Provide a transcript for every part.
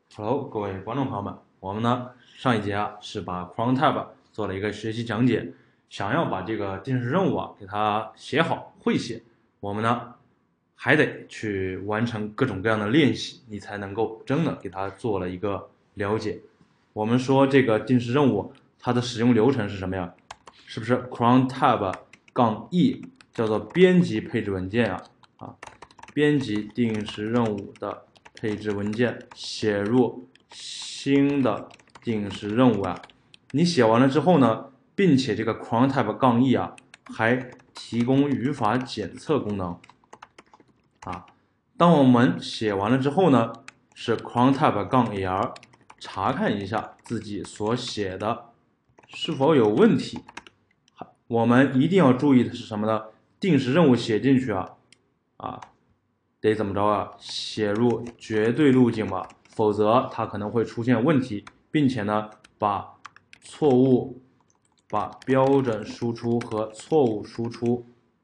Hello，各位观众朋友们，我们呢上一节是把 crontab 做了一个学习讲解，想要把这个定时任务给它写好会写，我们呢还得去完成各种各样的练习，你才能够真的给它做了一个了解。我们说这个定时任务它的使用流程是什么呀？是不是 crontab-e 叫做编辑配置文件编辑定时任务的配置文件，写入新的定时任务你写完了之后呢，并且这个 crontab-e 还提供语法检测功能当我们写完了之后呢，是 crontab-l 查看一下自己所写的是否有问题。我们一定要注意的是什么呢？定时任务写进去得怎么着写入绝对路径吧，否则它可能会出现问题，并且呢，把标准输出和错误输出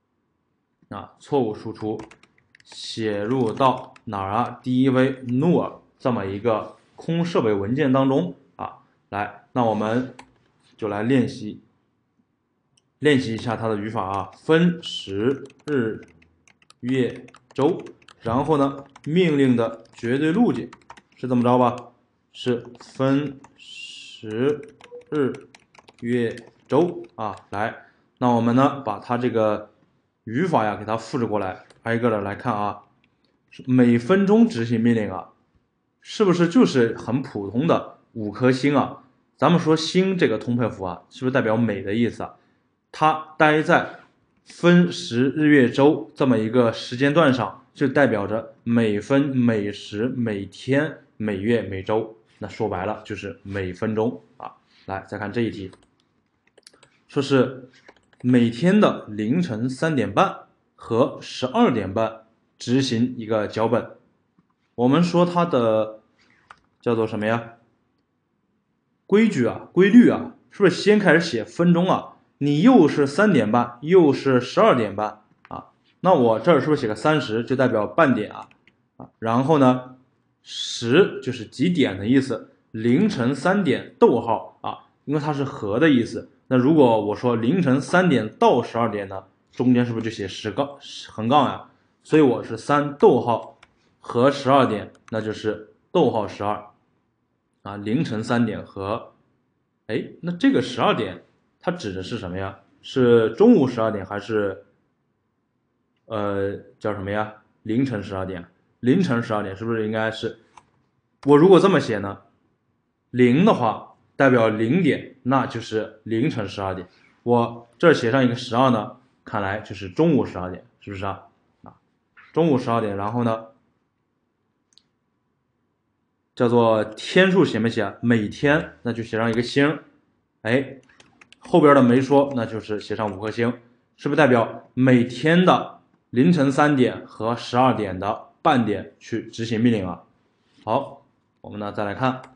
写入到哪儿？div null 这么一个空设备文件当中来，那我们就来练习一下它的语法分时日月周，然后呢，命令的绝对路径是这么着吧？是分时日月周来，那我们呢把它这个语法给它复制过来，挨个的来看每分钟执行命令是不是就是很普通的5颗星咱们说星这个通配符是不是代表每的意思它待在分时日月周这么一个时间段上，就代表着每分每时每天每月每周，那说白了就是每分钟来，再看这一题，说是每天的凌晨3点半和12点半执行一个脚本。我们说它的叫做什么呀？规律是不是先开始写分钟你又是3点半，又是12点半那我这儿是不是写个30，就代表半点然后呢，10就是几点的意思，凌晨3点逗号因为它是和的意思。那如果我说凌晨3点到12点呢，中间是不是就写横杠所以我是3逗号和12点，那就是逗号12凌晨3点和那这个12点它指的是什么呀？是中午12点还是叫什么呀？凌晨12点？凌晨12点是不是应该是？我如果这么写呢，0的话代表0点，那就是凌晨12点。我这写上一个12呢，看来就是中午12点，是不是中午12点，然后呢，叫做天数写没写？每天那就写上一个星，后边的没说，那就是写上5颗星，是不是代表每天的凌晨3点和12点的半点去执行命令好，我们呢再来看，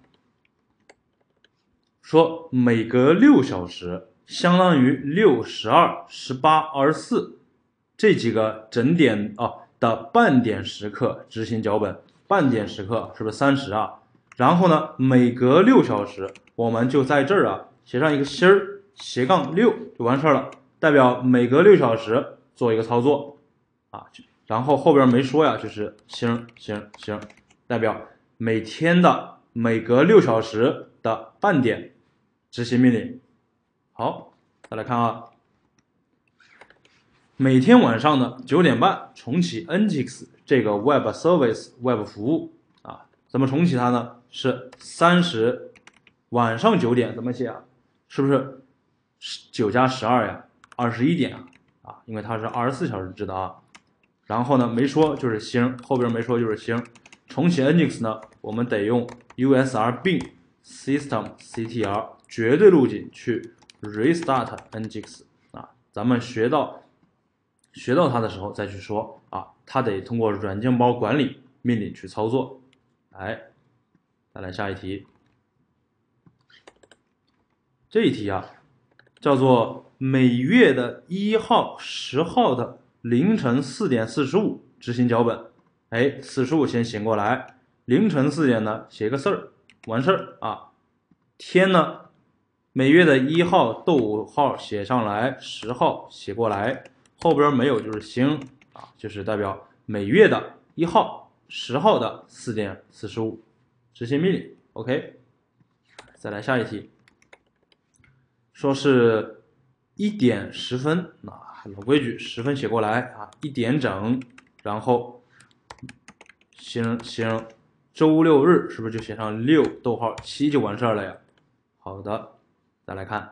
说每隔6小时相当于6、12、18、24这几个整点的半点时刻执行脚本，半点时刻是不是30然后呢，每隔6小时，我们就在这儿写上一个星斜杠6就完事了，代表每隔6小时做一个操作然后后边没说就是星，代表每天的每隔6小时的半点执行命令。好，再来看每天晚上的9点半重启 Nginx 这个 Web Service 服务怎么重启它呢？是晚上9点怎么写是不是9加12 21点因为它是24小时制的然后呢没说就是星，后边没说就是星。重启 Nginx 呢，我们得用 USR bin systemctl 绝对路径去 restart Nginx 咱们学到它的时候再去说它得通过软件包管理命令去操作。再来下一题，这一题叫做每月的1号、10号的凌晨4点45执行脚本。45先醒过来， 凌晨4点呢写个事儿，完事儿啊。天呢，每月的1号逗号写上来，10号写过来，后边没有就是星啊，就是代表每月的1号、10号的4点45，执行命令。OK， 再来下一题，说是1点10分，老规矩，10分写过来啊，1点整，然后星，周六日是不是就写上6逗号7就完事儿了呀？好的，再来看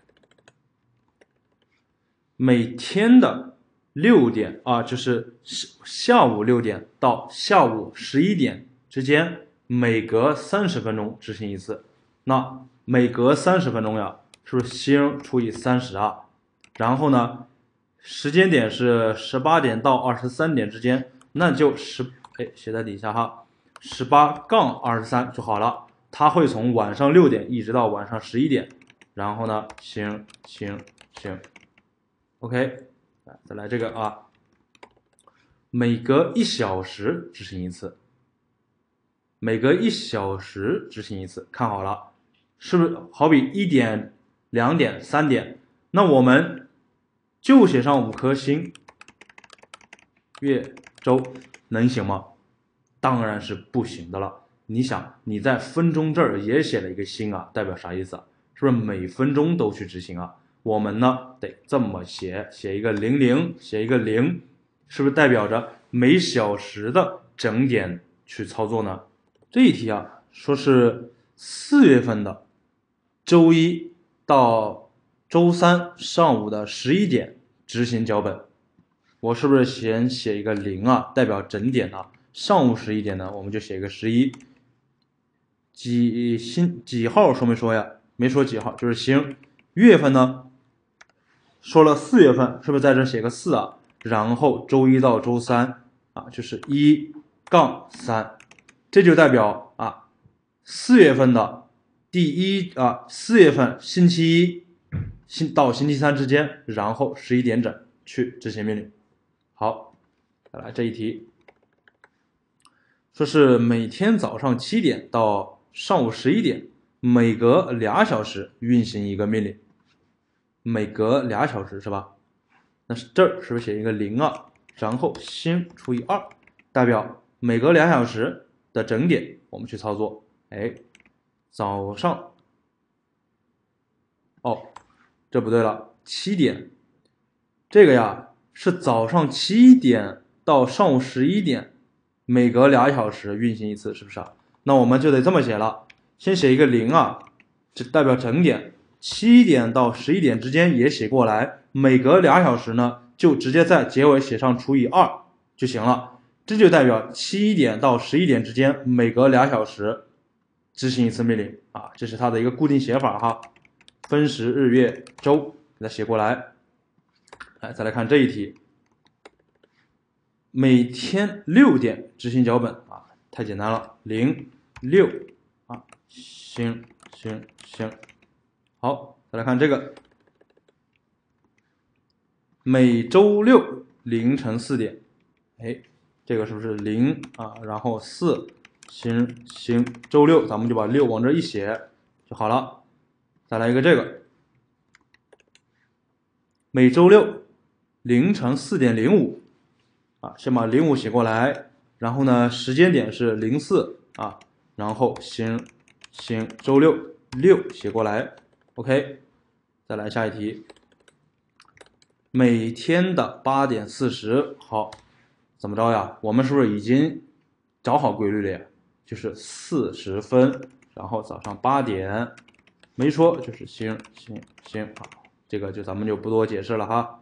每天的6点啊，就是下午6点到下午11点之间，每隔30分钟执行一次。那每隔30分钟呀，是不是星除以30啊？然后呢，时间点是18点到23点之间，那就写在底下哈，18杠23就好了。它会从晚上6点一直到晚上11点，然后呢，星 ，OK， 再来这个啊，每隔1小时执行一次，每隔1小时执行一次，看好了，是不是好比1点、2点、3点，那我们就写上5颗星，月、周，能行吗？当然是不行的了。你想，你在分钟这儿也写了一个星啊，代表啥意思啊？是不是每分钟都去执行啊？我们呢得这么写，写一个00，写一个0，是不是代表着每小时的整点去操作呢？这一题啊，说是4月份的周1到周3上午的11点执行脚本，我是不是先写一个0啊，代表整点啊？上午11点呢，我们就写一个11。几号说没说呀？没说几号，就是星。月份呢，说了4月份，是不是在这写个4啊？然后周1到周3啊，就是1杠3，这就代表啊4月份的4月份星期1到星期3之间，然后11点整去执行命令。好，再来这一题，说是每天早上7点到上午11点，每隔2小时运行一个命令，每隔2小时是吧？那是这儿是不是写一个0啊？然后星除以2，代表每隔2小时的整点我们去操作。早上，这不对了，7点，这个呀是早上7点到上午11点，每隔2小时运行一次，是不是啊？那我们就得这么写了，先写一个0啊，这代表整点，7点到11点之间也写过来，每隔2小时呢，就直接在结尾写上除以2就行了，这就代表7点到11点之间每隔2小时执行一次命令啊，这是它的一个固定写法哈，分时、日、月、周给它写过来。再来看这一题，每天6点执行脚本啊，太简单了，0、6啊，星。好，再来看这个，每周六凌晨4点，这个是不是0啊？然后4星，周六咱们就把6往这一写就好了。再来一个这个，每周六凌晨4点05啊，先把05写过来，然后呢时间点是04啊，然后星，周六6写过来 ，OK。再来下一题，每天的8点40，好，怎么着呀？我们是不是已经找好规律了呀？就是40分，然后早上8点，没说就是星，好，这个咱们就不多解释了哈。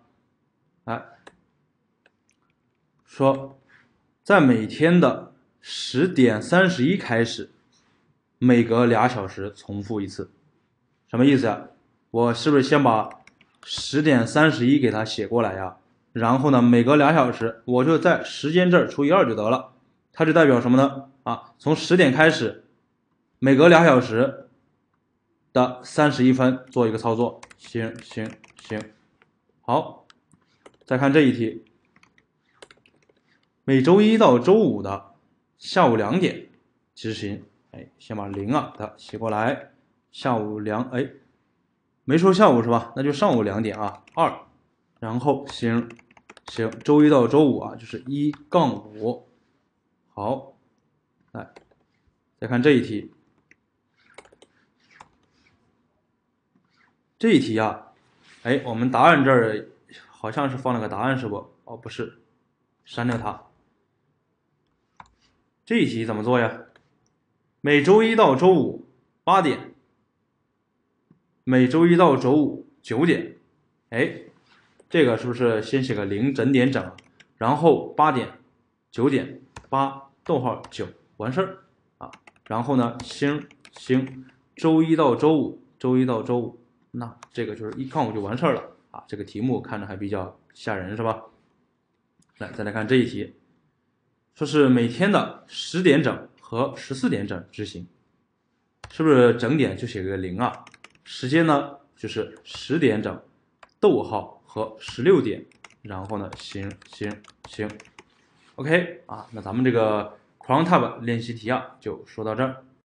说在每天的10点31开始，每隔2小时重复一次，什么意思呀？我是不是先把10点31给它写过来呀？然后呢，每隔2小时，我就在时间这儿除以2就得了。它就代表什么呢？从10点开始，每隔2小时的31分做一个操作。行。好，再看这一题，每周1到周5的下午2点执行。哎，先把0啊它写过来，下午哎，没说下午是吧？那就上午2点啊，2，然后行，周一到周五啊，就是1-5。好，来再看这一题，这一题啊，哎，我们答案这儿好像是放了个答案是不？哦，不是，删掉它。这一题怎么做呀？每周一到周五8点，每周一到周五9点。哎，这个是不是先写个0整点整，然后8点、9点、8:9完事儿啊？然后呢，行，周一到周五，那这个就是1-5就完事儿了啊。这个题目看着还比较吓人是吧？来，再来看这一题，说是每天的10点整和14点整执行，是不是整点就写个0啊？时间呢就是10点整，逗号和16点，然后呢行，OK 啊，那咱们这个 Cron Tab 练习题啊就说到这儿。